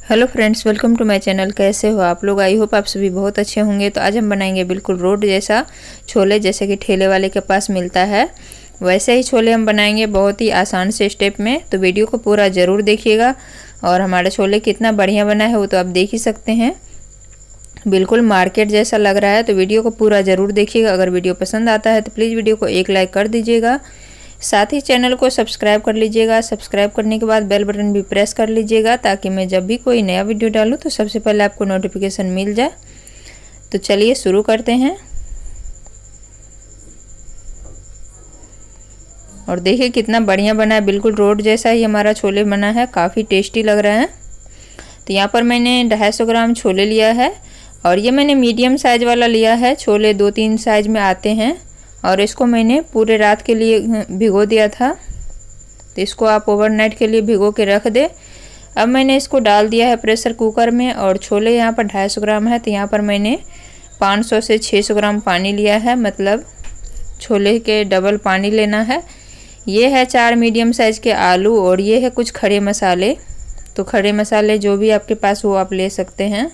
Hello friends, welcome to my channel. कैसे हो आप लोग? आई होप आप सभी बहुत अच्छे होंगे। तो आज हम बनाएंगे बिल्कुल रोड जैसा छोले, जैसे कि ठेले वाले के पास मिलता है वैसे ही छोले हम बनाएंगे बहुत ही आसान से स्टेप में। तो वीडियो को पूरा ज़रूर देखिएगा। और हमारा छोले कितना बढ़िया बना है वो तो आप देख ही सकते हैं, बिल्कुल मार्केट जैसा लग रहा है। तो वीडियो को पूरा ज़रूर देखिएगा। अगर वीडियो पसंद आता है तो प्लीज़ वीडियो को एक लाइक कर दीजिएगा, साथ ही चैनल को सब्सक्राइब कर लीजिएगा। सब्सक्राइब करने के बाद बेल बटन भी प्रेस कर लीजिएगा, ताकि मैं जब भी कोई नया वीडियो डालूँ तो सबसे पहले आपको नोटिफिकेशन मिल जाए। तो चलिए शुरू करते हैं। और देखिए कितना बढ़िया बना है, बिल्कुल रोड जैसा ही हमारा छोले बना है, काफ़ी टेस्टी लग रहा है। तो यहाँ पर मैंने 250 ग्राम छोले लिया है, और ये मैंने मीडियम साइज़ वाला लिया है। छोले 2-3 साइज़ में आते हैं, और इसको मैंने पूरे रात के लिए भिगो दिया था। तो इसको आप ओवरनाइट के लिए भिगो के रख दे। अब मैंने इसको डाल दिया है प्रेशर कुकर में, और छोले यहाँ पर 250 ग्राम है, तो यहाँ पर मैंने 500 से 600 ग्राम पानी लिया है, मतलब छोले के डबल पानी लेना है। ये है 4 मीडियम साइज़ के आलू, और ये है कुछ खड़े मसाले। तो खड़े मसाले जो भी आपके पास वो आप ले सकते हैं।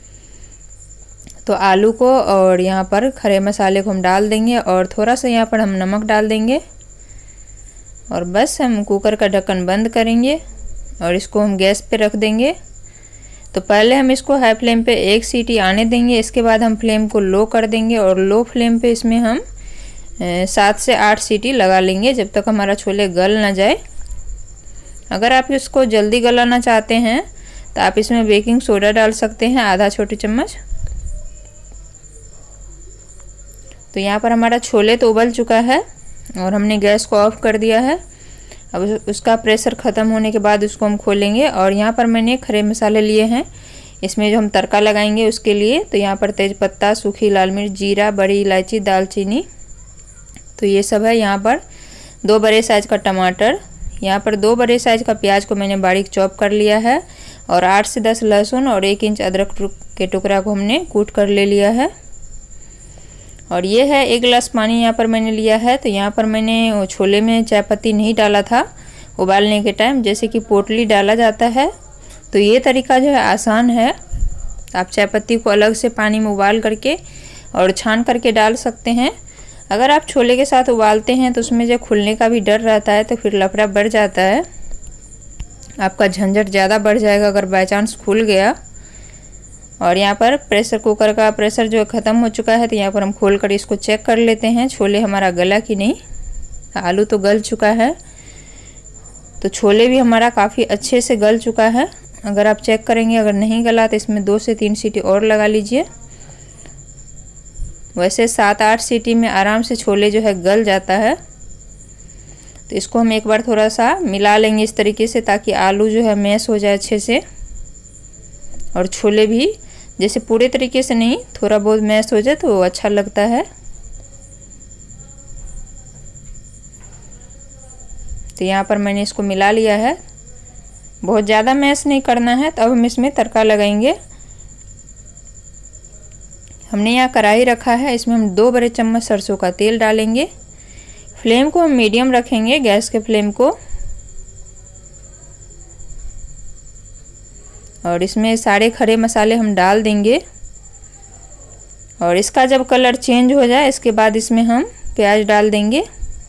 तो आलू को और यहाँ पर खड़े मसाले को हम डाल देंगे, और थोड़ा सा यहाँ पर हम नमक डाल देंगे, और बस हम कुकर का ढक्कन बंद करेंगे और इसको हम गैस पे रख देंगे। तो पहले हम इसको हाई फ्लेम पे 1 सीटी आने देंगे, इसके बाद हम फ्लेम को लो कर देंगे, और लो फ्लेम पे इसमें हम 7 से 8 सीटी लगा लेंगे, जब तक हमारा छोले गल ना जाए। अगर आप इसको जल्दी गलाना चाहते हैं तो आप इसमें बेकिंग सोडा डाल सकते हैं, आधा छोटी चम्मच। तो यहाँ पर हमारा छोले तो उबल चुका है, और हमने गैस को ऑफ कर दिया है। अब उसका प्रेशर ख़त्म होने के बाद उसको हम खोलेंगे। और यहाँ पर मैंने खड़े मसाले लिए हैं, इसमें जो हम तड़का लगाएंगे उसके लिए। तो यहाँ पर तेज़पत्ता, सूखी लाल मिर्च, जीरा, बड़ी इलायची, दालचीनी, तो ये सब है। यहाँ पर 2 बड़े साइज़ का टमाटर, यहाँ पर 2 बड़े साइज़ का प्याज को मैंने बारीक चॉप कर लिया है, और 8 से 10 लहसुन और 1 इंच अदरक के टुकड़ा को हमने कूट कर ले लिया है। और ये है 1 गिलास पानी यहाँ पर मैंने लिया है। तो यहाँ पर मैंने छोले में चाय पत्ती नहीं डाला था उबालने के टाइम, जैसे कि पोटली डाला जाता है। तो ये तरीका जो है आसान है, आप चाय पत्ती को अलग से पानी में उबाल करके और छान करके डाल सकते हैं। अगर आप छोले के साथ उबालते हैं तो उसमें जो खुलने का भी डर रहता है, तो फिर लफड़ा बढ़ जाता है, आपका झंझट ज़्यादा बढ़ जाएगा अगर बाय चांस खुल गया। और यहाँ पर प्रेशर कुकर का प्रेशर जो ख़त्म हो चुका है, तो यहाँ पर हम खोल कर इसको चेक कर लेते हैं छोले हमारा गला कि नहीं। आलू तो गल चुका है, तो छोले भी हमारा काफ़ी अच्छे से गल चुका है। अगर आप चेक करेंगे, अगर नहीं गला तो इसमें 2 से 3 सीटी और लगा लीजिए। वैसे 7-8 सीटी में आराम से छोले जो है गल जाता है। तो इसको हम एक बार थोड़ा सा मिला लेंगे इस तरीके से, ताकि आलू जो है मैश हो जाए अच्छे से, और छोले भी जैसे पूरे तरीके से नहीं, थोड़ा बहुत मैश हो जाए तो अच्छा लगता है। तो यहाँ पर मैंने इसको मिला लिया है, बहुत ज़्यादा मैश नहीं करना है। तो अब हम इसमें तड़का लगाएंगे। हमने यहाँ कढ़ाई रखा है, इसमें हम 2 बड़े चम्मच सरसों का तेल डालेंगे। फ्लेम को हम मीडियम रखेंगे, गैस के फ्लेम को। और इसमें सारे खड़े मसाले हम डाल देंगे, और इसका जब कलर चेंज हो जाए इसके बाद इसमें हम प्याज डाल देंगे।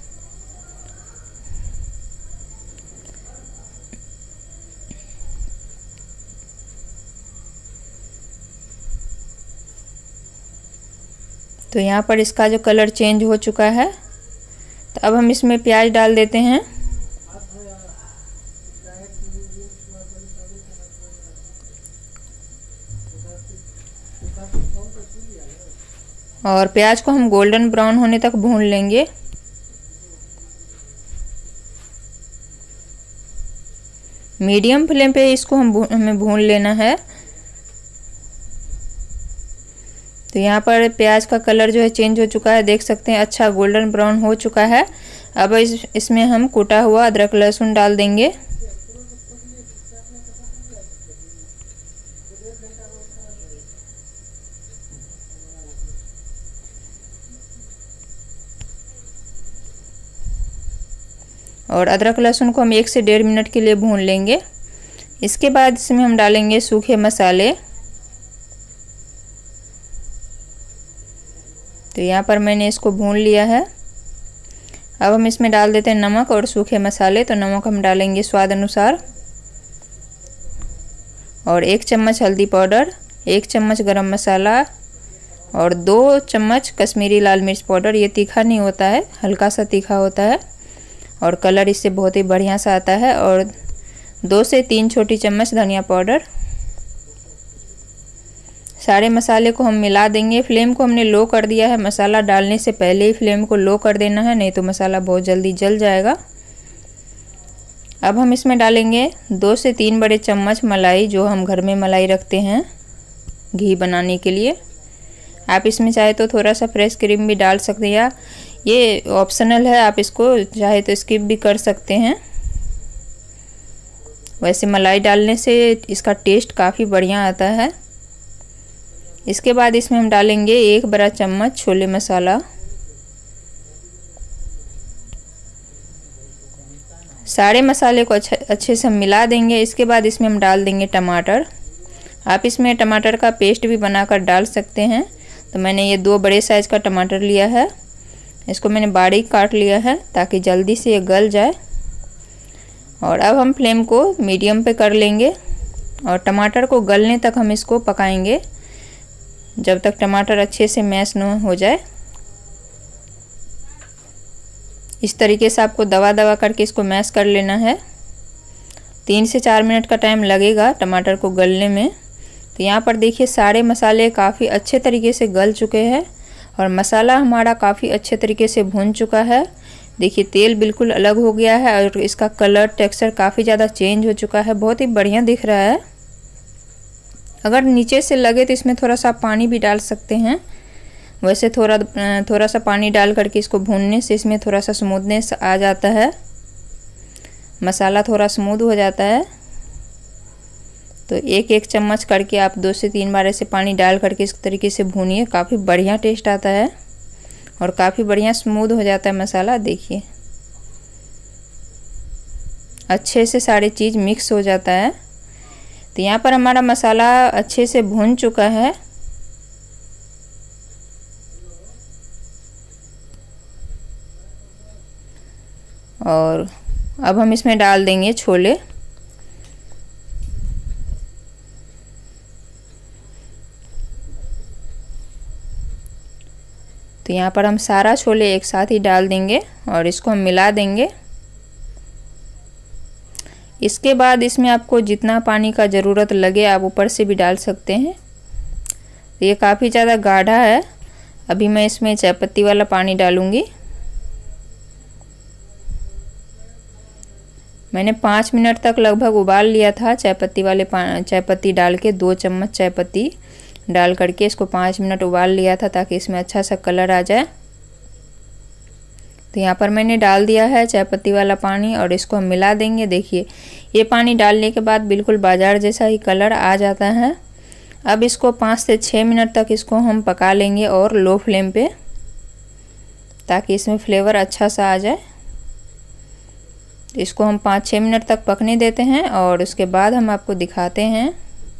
तो यहाँ पर इसका जो कलर चेंज हो चुका है, तो अब हम इसमें प्याज डाल देते हैं। और प्याज को हम गोल्डन ब्राउन होने तक भून लेंगे। मीडियम फ्लेम पे इसको हमें भून लेना है। तो यहाँ पर प्याज का कलर जो है चेंज हो चुका है, देख सकते हैं, अच्छा गोल्डन ब्राउन हो चुका है। अब इसमें हम कूटा हुआ अदरक लहसुन डाल देंगे। और अदरक लहसुन को हम 1 से 1.5 मिनट के लिए भून लेंगे। इसके बाद इसमें हम डालेंगे सूखे मसाले। तो यहाँ पर मैंने इसको भून लिया है। अब हम इसमें डाल देते हैं नमक और सूखे मसाले। तो नमक हम डालेंगे स्वाद अनुसार, और 1 चम्मच हल्दी पाउडर, 1 चम्मच गरम मसाला और 2 चम्मच कश्मीरी लाल मिर्च पाउडर। ये तीखा नहीं होता है, हल्का सा तीखा होता है और कलर इससे बहुत ही बढ़िया सा आता है। और 2 से 3 छोटी चम्मच धनिया पाउडर। सारे मसाले को हम मिला देंगे। फ्लेम को हमने लो कर दिया है। मसाला डालने से पहले ही फ्लेम को लो कर देना है, नहीं तो मसाला बहुत जल्दी जल जाएगा। अब हम इसमें डालेंगे 2 से 3 बड़े चम्मच मलाई, जो हम घर में मलाई रखते हैं घी बनाने के लिए। आप इसमें चाहे तो थोड़ा सा फ्रेश क्रीम भी डाल सकते हैं, या ये ऑप्शनल है, आप इसको चाहे तो स्किप भी कर सकते हैं। वैसे मलाई डालने से इसका टेस्ट काफ़ी बढ़िया आता है। इसके बाद इसमें हम डालेंगे 1 बड़ा चम्मच छोले मसाला। सारे मसाले को अच्छे से मिला देंगे। इसके बाद इसमें हम डाल देंगे टमाटर। आप इसमें टमाटर का पेस्ट भी बनाकर डाल सकते हैं। तो मैंने ये 2 बड़े साइज़ का टमाटर लिया है, इसको मैंने बारीक काट लिया है ताकि जल्दी से ये गल जाए। और अब हम फ्लेम को मीडियम पे कर लेंगे और टमाटर को गलने तक हम इसको पकाएंगे, जब तक टमाटर अच्छे से मैश न हो जाए। इस तरीके से आपको दबा दबा करके इसको मैश कर लेना है। 3 से 4 मिनट का टाइम लगेगा टमाटर को गलने में। तो यहाँ पर देखिए सारे मसाले काफ़ी अच्छे तरीके से गल चुके हैं और मसाला हमारा काफ़ी अच्छे तरीके से भून चुका है। देखिए तेल बिल्कुल अलग हो गया है और इसका कलर टेक्सचर काफ़ी ज़्यादा चेंज हो चुका है, बहुत ही बढ़िया दिख रहा है। अगर नीचे से लगे तो इसमें थोड़ा सा पानी भी डाल सकते हैं। वैसे थोड़ा सा पानी डाल करके इसको भूनने से इसमें थोड़ा सा स्मूथनेस आ जाता है, मसाला थोड़ा स्मूथ हो जाता है। तो 1-1 चम्मच करके आप 2 से 3 बार ऐसे पानी डाल करके इस तरीके से भूनिए, काफ़ी बढ़िया टेस्ट आता है और काफ़ी बढ़िया स्मूथ हो जाता है मसाला। देखिए अच्छे से सारी चीज़ मिक्स हो जाता है। तो यहाँ पर हमारा मसाला अच्छे से भून चुका है। और अब हम इसमें डाल देंगे छोले। तो यहाँ पर हम सारा छोले एक साथ ही डाल देंगे और इसको हम मिला देंगे। इसके बाद इसमें आपको जितना पानी का ज़रूरत लगे आप ऊपर से भी डाल सकते हैं। तो ये काफ़ी ज़्यादा गाढ़ा है, अभी मैं इसमें चायपत्ती वाला पानी डालूँगी। मैंने 5 मिनट तक लगभग उबाल लिया था चायपत्ती डाल के, 2 चम्मच चायपत्ती डाल करके इसको 5 मिनट उबाल लिया था ताकि इसमें अच्छा सा कलर आ जाए। तो यहाँ पर मैंने डाल दिया है चायपत्ती वाला पानी और इसको हम मिला देंगे। देखिए ये पानी डालने के बाद बिल्कुल बाजार जैसा ही कलर आ जाता है। अब इसको 5 से 6 मिनट तक इसको हम पका लेंगे और लो फ्लेम पे, ताकि इसमें फ्लेवर अच्छा सा आ जाए। इसको हम 5-6 मिनट तक पकने देते हैं और उसके बाद हम आपको दिखाते हैं।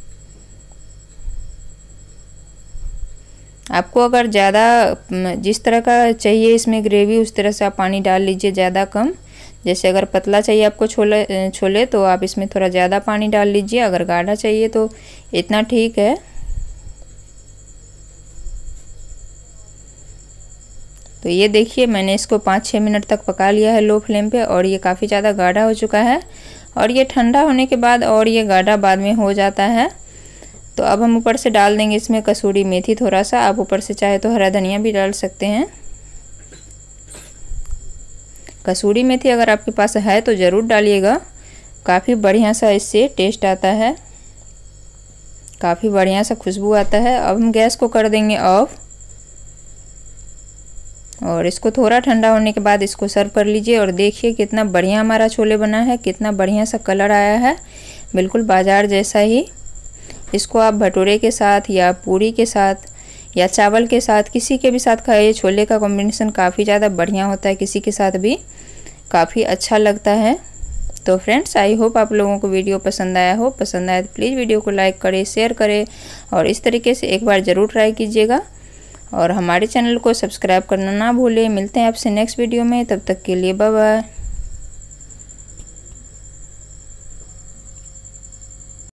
आपको अगर ज़्यादा जिस तरह का चाहिए इसमें ग्रेवी, उस तरह से आप पानी डाल लीजिए, ज़्यादा कम। जैसे अगर पतला चाहिए आपको छोले तो आप इसमें थोड़ा ज़्यादा पानी डाल लीजिए, अगर गाढ़ा चाहिए तो इतना ठीक है। तो ये देखिए मैंने इसको 5-6 मिनट तक पका लिया है लो फ्लेम पे और ये काफ़ी ज़्यादा गाढ़ा हो चुका है। और ये ठंडा होने के बाद और ये गाढ़ा बाद में हो जाता है। तो अब हम ऊपर से डाल देंगे इसमें कसूरी मेथी थोड़ा सा। आप ऊपर से चाहे तो हरा धनिया भी डाल सकते हैं। कसूरी मेथी अगर आपके पास है तो ज़रूर डालिएगा, काफ़ी बढ़िया सा इससे टेस्ट आता है, काफ़ी बढ़िया सा खुशबू आता है। अब हम गैस को कर देंगे ऑफ और इसको थोड़ा ठंडा होने के बाद इसको सर्व कर लीजिए। और देखिए कितना बढ़िया हमारा छोले बना है, कितना बढ़िया सा कलर आया है, बिल्कुल बाजार जैसा ही। इसको आप भटूरे के साथ या पूरी के साथ या चावल के साथ, किसी के भी साथ खाइए। छोले का कॉम्बिनेशन काफ़ी ज़्यादा बढ़िया होता है, किसी के साथ भी काफ़ी अच्छा लगता है। तो फ्रेंड्स आई होप आप लोगों को वीडियो पसंद आया हो। पसंद आया तो प्लीज़ वीडियो को लाइक करें, शेयर करें और इस तरीके से एक बार ज़रूर ट्राई कीजिएगा और हमारे चैनल को सब्सक्राइब करना ना भूलें। मिलते हैं आपसे नेक्स्ट वीडियो में, तब तक के लिए बाय बाय।